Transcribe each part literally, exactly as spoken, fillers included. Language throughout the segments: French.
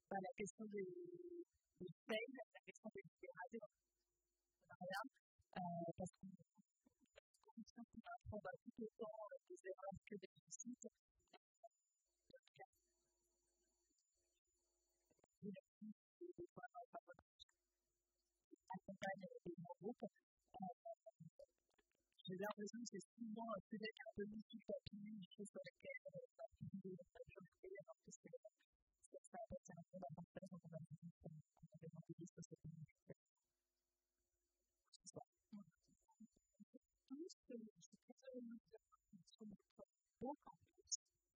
bah, la question des, des fails, la question des libérales, rien, euh, parce qu'on a conscience qu'on va apprendre tout autant des erreurs que des réussites. Accompagne les grands groupes. J'ai l'impression que c'est souvent peut-être un peu multi-papier, des choses sur lesquelles on va plus de majorité, alors que c'est ça va être un peu davantage en compagnie de l'entreprise que c'est une c'est ça. Tous, je suis très heureuse de sur notre beau campus.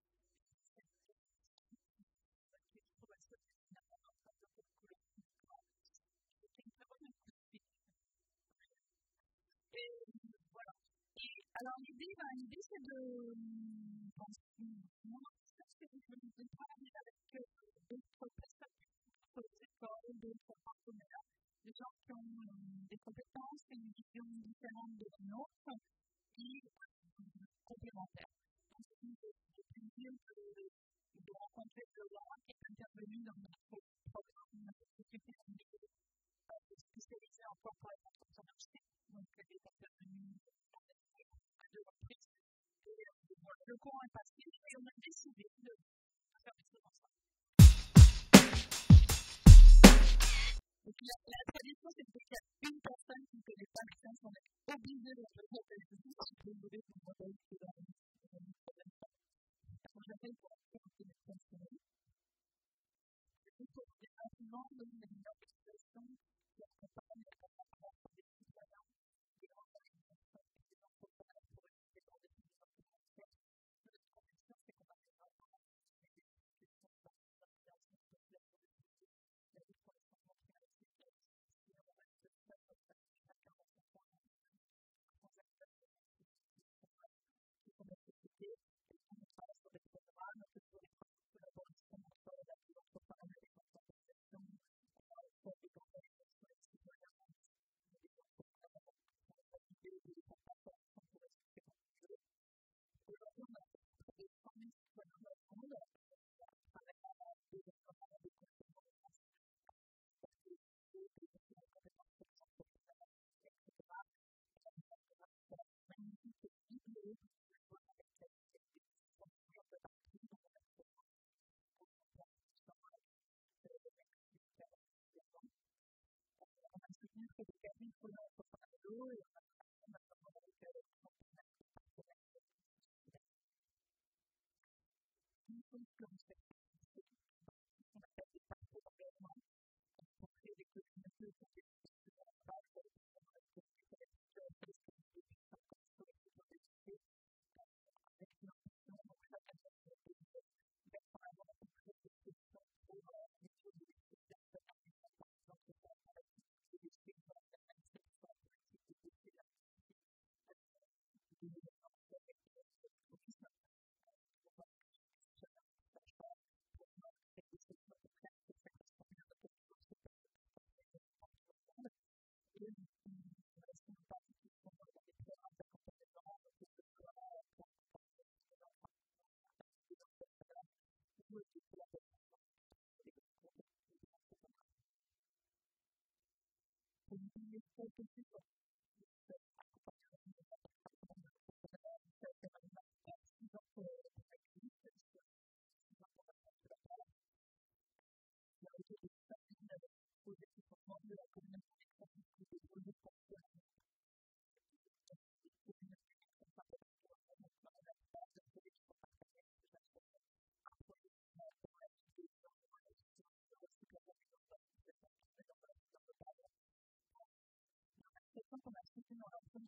Alors l'idée, ben, l'idée c'est de penser, moi, je pense que je vais travailler avec d'autres personnes, d'autres écoles, d'autres partenaires, des gens qui ont euh, des compétences et une vision différente de la nôtre et euh, complémentaires. Donc c'est le plaisir de, de rencontrer Laurent qui est intervenu dans notre programme, notre société euh, spécialisée en corporate entrepreneurship, donc elle est intervenue de reprise. Et euh, voilà, le courant est passé et on a décidé de faire des choses ensemble. Donc la, la tradition, c'est qu'il y a une personne qui ne connaît pas les sciences, on est obligé de le faire avec vous, parce que vous devez vous modèle qui est dans le problème. Quand j'appelle pour faire un peu de transformer, c'est pour des arguments de la meilleure expression qui accompagne la préparation des citoyens, des organisations et des entrepreneurs pour éviter dans des pays entrepreneurs. Notre conviction, c'est qu'on va faire vraiment des questions de l'organisation sociale pour les pays, la lutte pour les changements climatiques, et on va se faire comme ça, chacun dans son coin, sans acteur de la qui sont notre société, et on travaille sur des programmes, que ce soit des collaborations entre la vie entrepreneuriale et les organisations, pour des organisations et des citoyens, des entrepreneurs, pour les activités et des participations pour expliquer comment on veut. Aujourd'hui, on a des cent mille citoyens dans le monde, avec des développements de compétences, des compétences pour les entrepreneurs, et cetera. On a magnifique vidéo que des cabines pour l'entrepreneuriat et on a notamment avec les entrepreneurs qui sont comme ça. On a fait des parcours d'engagement pour créer des communautés autour des questions de la base pour les avec une ambition donc chaque année de mettre en avant la concrète des questions pour les choses de l'expérience de l'entrepreneur avec des défis dans la manifestation politique des défis de la qu'on a soutenu dans l'entreprise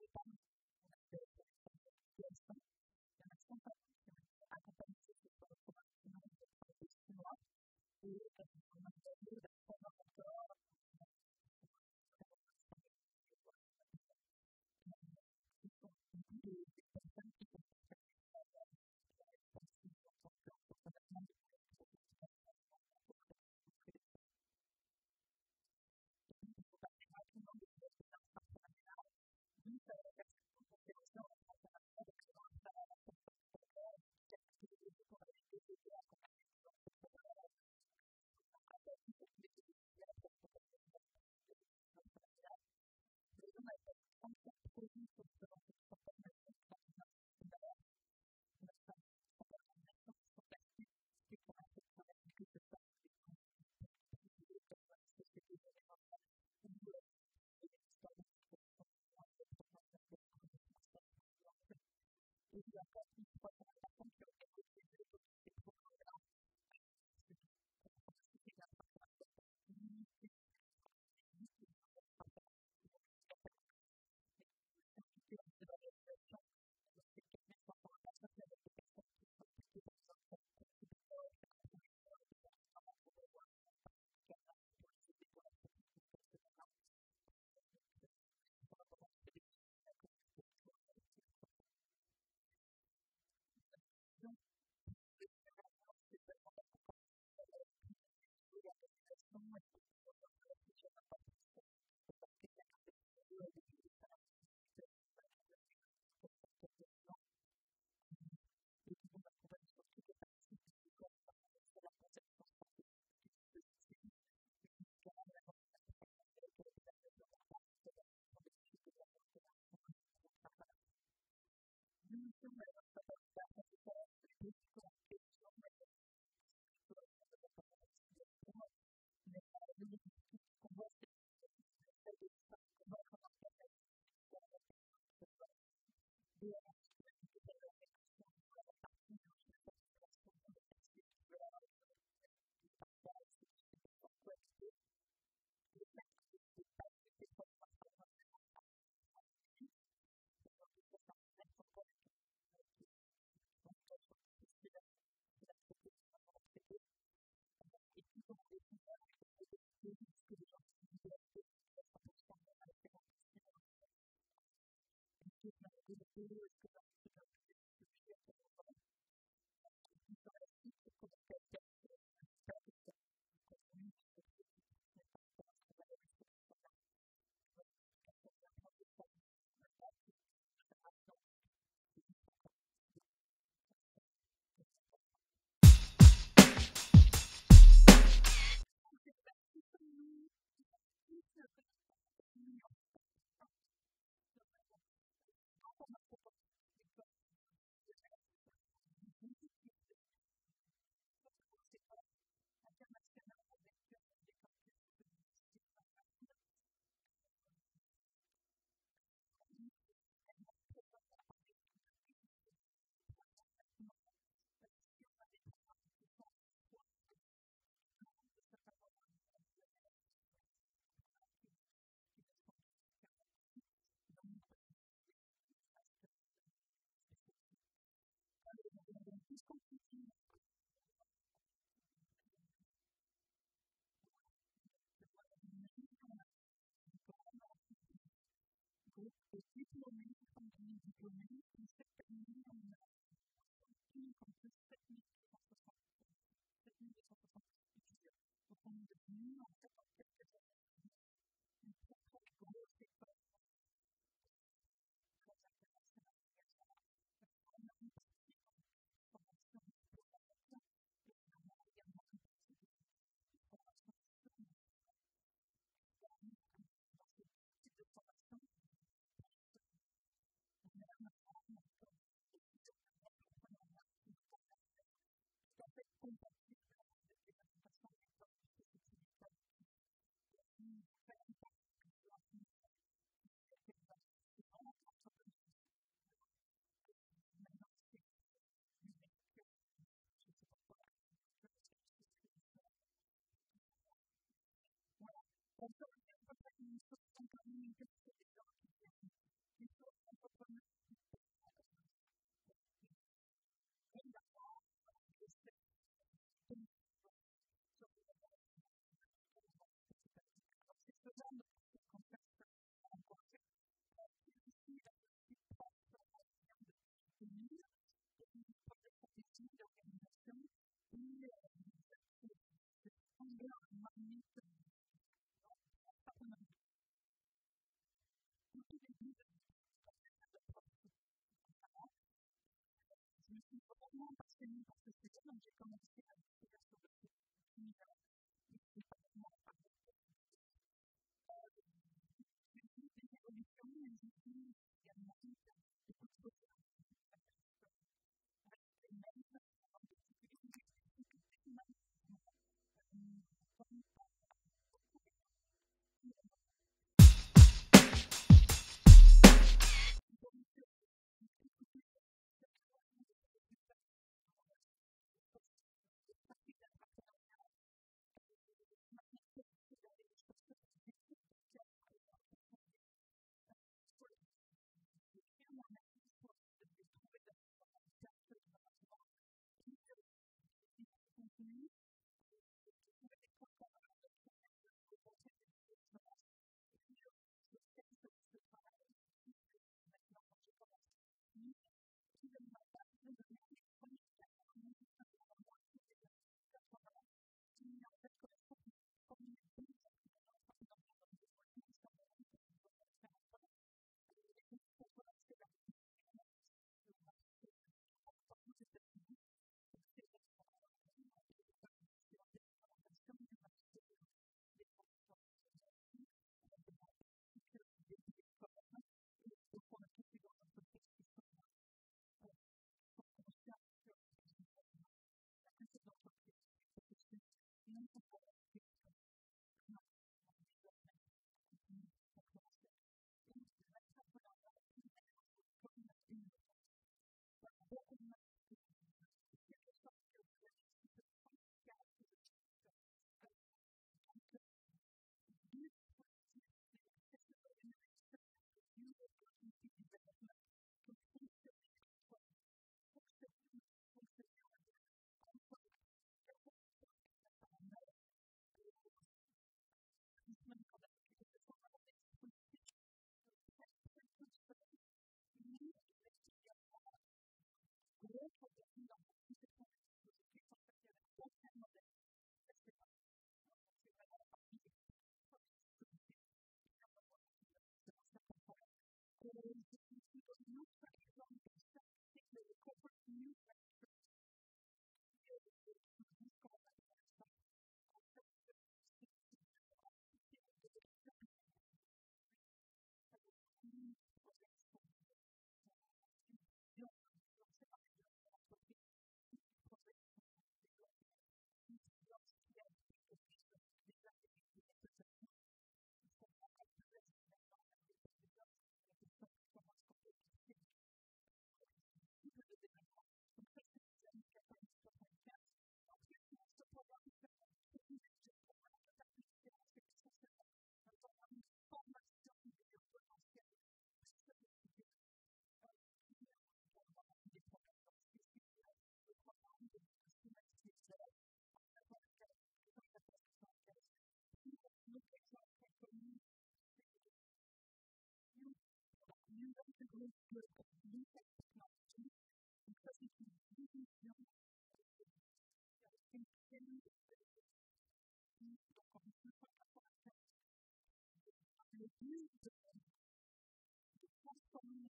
plus de transformer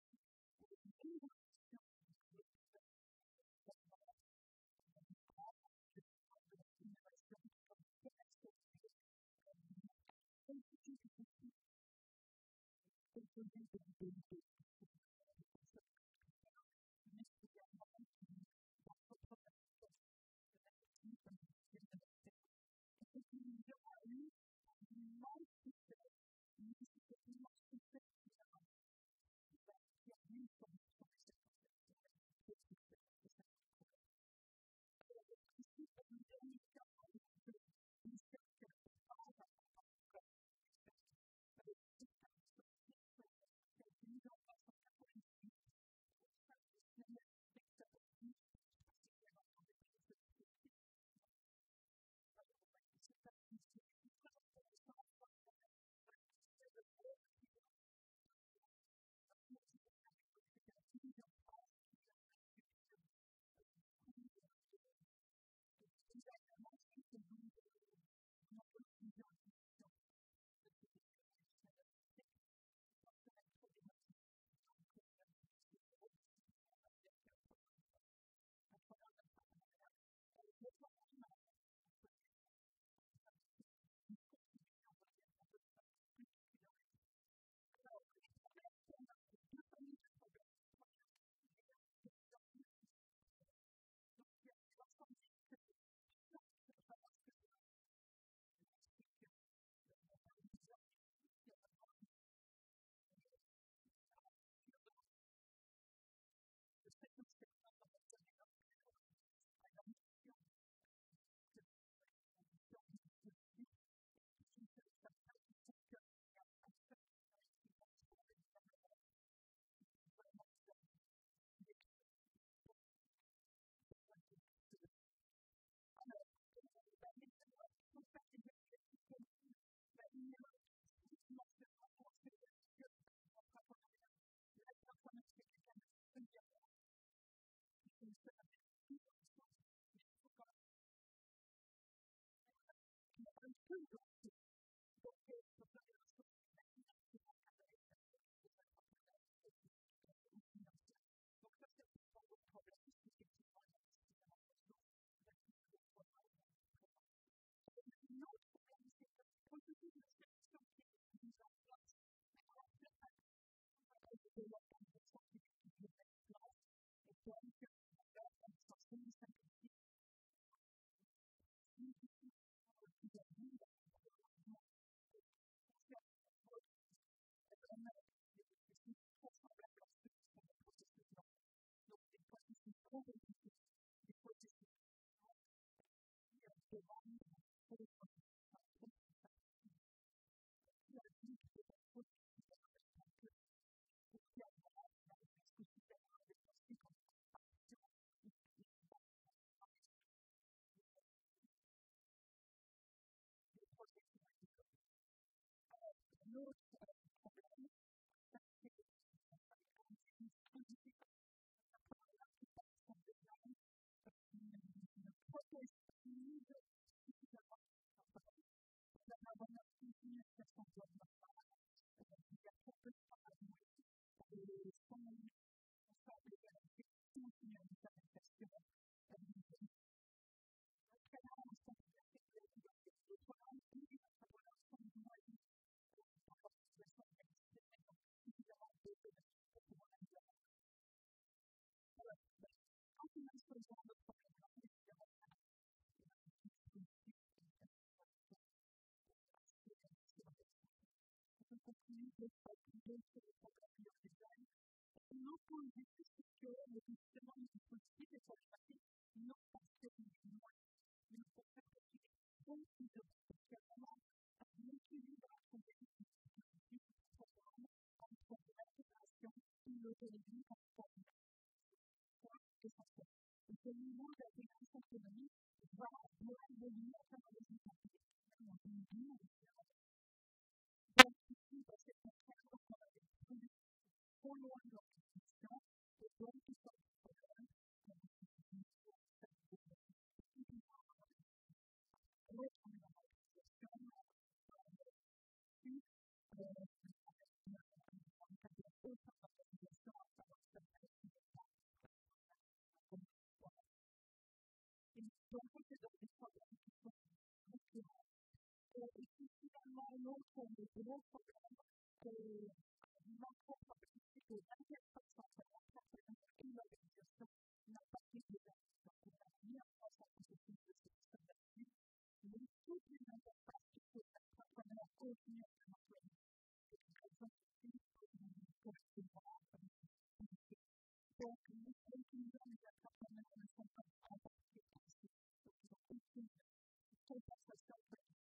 un autre gros problème que l'entreprise de vingt-quatre pour cent de l'entreprise et l'organisation n'a pas pris de décision pour la mis en place un processus de sélection d'actifs, mais toutes les interfaces qui peuvent être entrepreneurs contenues à l'employé. C'est une raison aussi pour nous correctement communiquer. Donc, les conclusions des entrepreneurs ne sont pas embarquées ainsi. Donc, ils ont aucune compensation pour les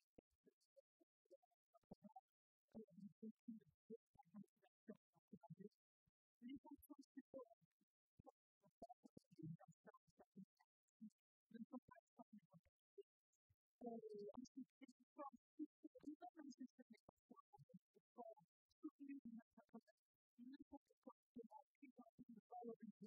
les fonctions support ne sont pas formellement appliquées. Ensuite, les efforts even dans une certaine façon, efforts soutenus de notre entreprise, n'importe quoi de la présentation de valoriser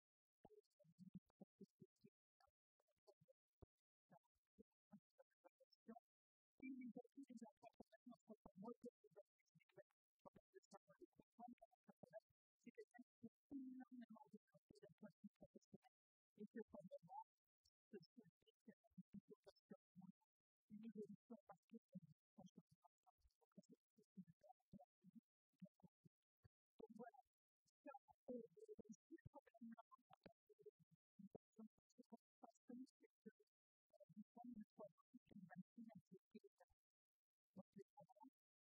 et les acquis des entrepreneurs ne sont pas modèles de l'activité de savoir de comprendre qu'un entrepreneur, c'est quelqu'un qui a énormément de qualités professionnelle et que probablement ce serait une situation une évolution parce que c'est une fonction de l'entreprise. Donc voilà, ça, c'est le problème là, ce qu'on passe, c'est que du point de vue politique, on va financer donc les parents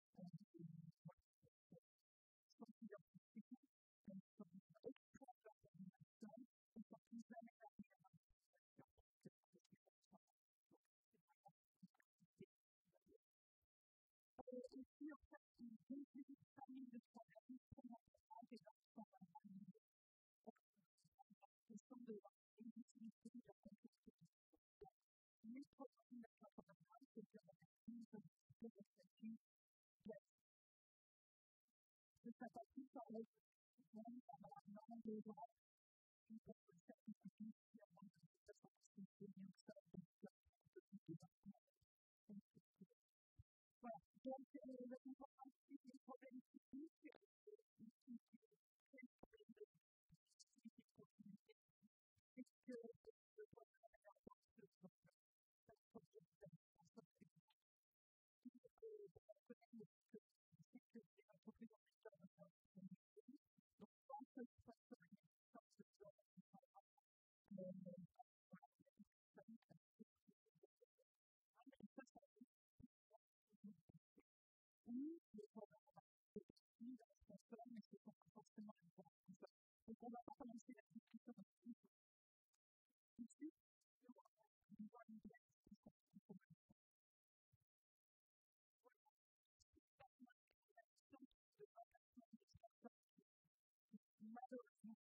sont identifiés comme extra de l'organisation et sont plus améliorés dans l'organisation que ce qui est donc c'est vraiment une quantité. Et puis en fait, une deuxième famille de problèmes très importantes et donc sont vraiment liées à la question de l'utilité de la complexité. Donc, les problèmes de l'entrepreneuriat, c'est que la crise de l'expertise de sa partie par les gens pendant un an, deux ans, puis pour le faire une petite qui a moins de façon qui est bien que ça, donc un peu plus de développement. Voilà, donc la conférence des problèmes techniques, qui est très problème de difficulté de continuité, c'est que le problème de la force de la projet de l'administration technique. Qui est que la connaître que c'est que les entreprises ont déjà un certain donc, quand ça se passe sur une sorte de sorte de sorte de voilà, ça nous fait et ça, ça fait oui, les programmes de technique dans le sponsor, mais ce ne sont pas forcément les bons sponsors. Donc, on ne va pas commencer la discussion ici. Ici, on va une discussion qui commence. Voilà. La question de l'engagement des sponsors qui, malheureusement,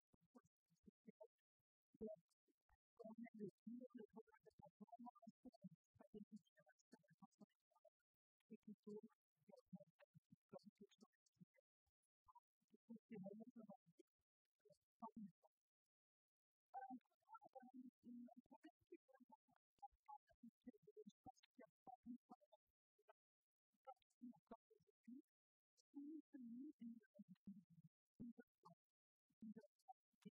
on vient de dire, le programme de la vraiment une stratégie de génération de transformation. C'est plutôt comme quelque chose qui est vraiment vraiment pas une fois. Un problème qui est vraiment important, c'est que je pense qu'il n'y a pas une fois quand on a encore des études, on est tenu d'une une façon, une façon qui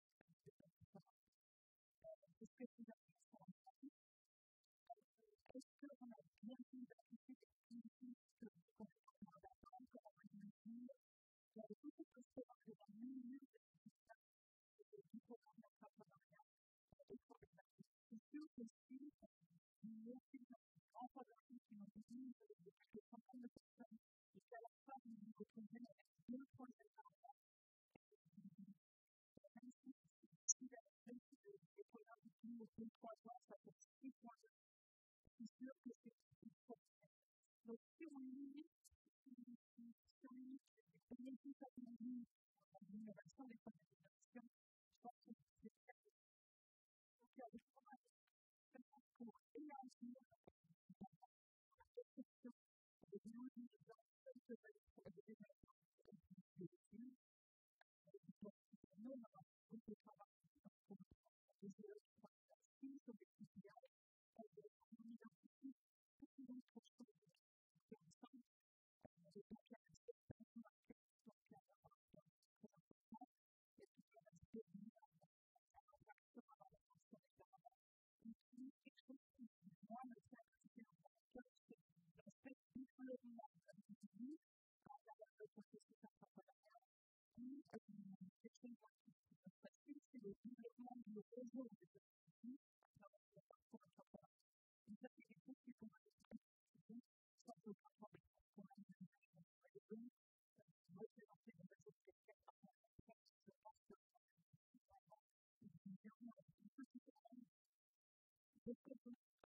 est est-ce que vous avez ça en pratique? Est-ce qu'on a bien identifié des activités que vous connaissez dans l'attente, comme on va le dire? Il y avait beaucoup de choses dans le milieu de du programme d'entrepreneuriat et problématique. C'est sûr que si nous avons un grand programme qui nous dit de quelques centaines de personnes et qu'à la fin nous nous retrouvons avec deux projets par an, même si les programmes qui nous font trois ans, ça fait six mois. C'est sûr que c'est une problème. Donc, si on limite, si on limite les bénéfices attendus en l'innovation, les projets d'innovation, je pense que c'est très bien. Donc, il y a des programmes pour élargir la perception des technologies des gens que pour le développement des études. Donc, nous, on a un groupe de travail pour les élèves qui sont assis sur des K P I, on identifie toutes les autres choses qui ensemble. Donc, il y a un certain marché, donc il y a un très important. Et niveau des activités, dans le parcours entrepreneur. Et ça, c'est quelque chose qui peut être utilisé sans aucun problème. Pour la mise en place de deux, représenter des réseaux de quelqu'un par rapport à ça, je pense que c'est vraiment une vision, une petite équipe de quelqu'un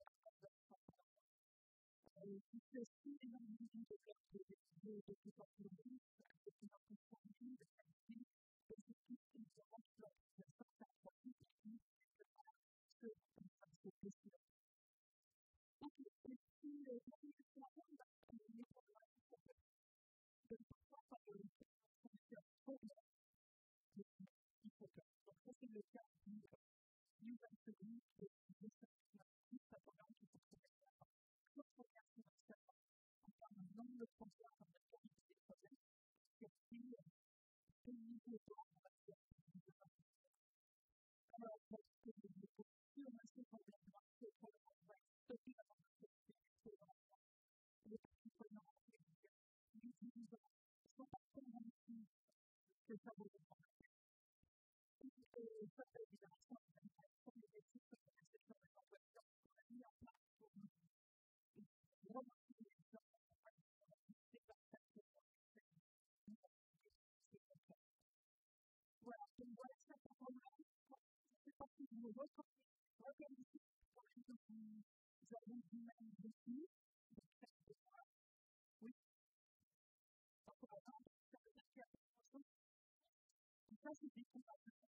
et qui fait aussi énormément de développement de décisions de plus en plus longues, de plus en plus fournies, de qualité, et c'est tout ce qui nous demande de faire ça, ça va plus petit, que ce qu'on va se questionner. Ok, et puis, la question à moi, bah, c'est les programmes qui sont faits. Donc, parfois, par le fournisseur programme, il faut que. Donc, ça, c'est le cas du user story, qui est une description de ce programme qui faut que ça soit. Notre programme fournisseur, en termes de nombre de programmes, en termes de qualité des projets, c'est aussi un niveau de formation. Alors, parce que les structures ne sont pas bien marquées pour le moment, stocker la formation, c'est pour l'instant. Les parties prenantes, les utilisants, ne sont pas convaincus que ça vaut le coup. Et ça, c'est évidemment ça, on a une réaction des équipes de la section de l'emploi qu'on a mis en place pour nous. Et vraiment, les gens ont pas c'est pas ça que c'est comme ça. Voilà, donc voilà ça pour moi. C'est parti de nos autres organisations pour lesquelles nous avons du même défi. Donc, ça, c'est ça. Oui. Donc, par exemple, ça veut dire qu'il y a quelque chose. Ça, c'est des combats de